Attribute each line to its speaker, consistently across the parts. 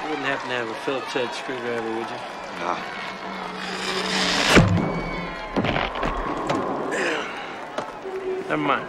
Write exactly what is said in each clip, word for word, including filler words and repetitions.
Speaker 1: You wouldn't happen to have a Phillips head screwdriver, would you?
Speaker 2: No.
Speaker 1: Never mind.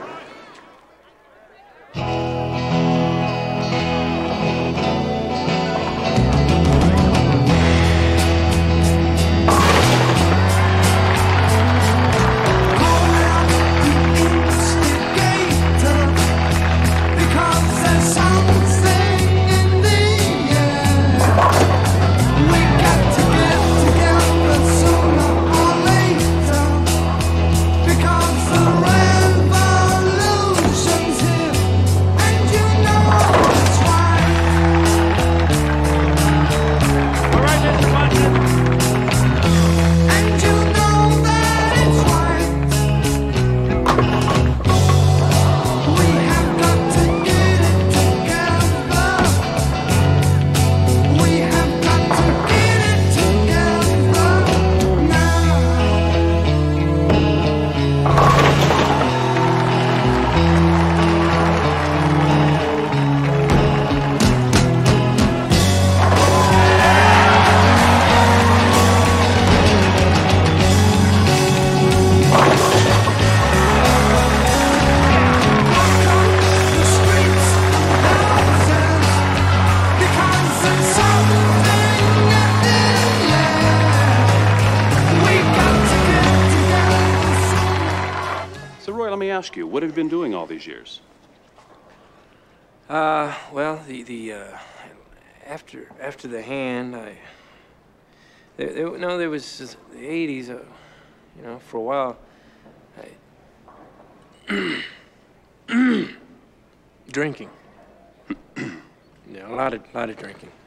Speaker 2: Let me ask you, what have you been doing all these years?
Speaker 1: Uh, well, the the uh, after after the hand, I there, there no there was just the eighties. Uh, you know, for a while, I drinking. Yeah, a lot of lot of drinking.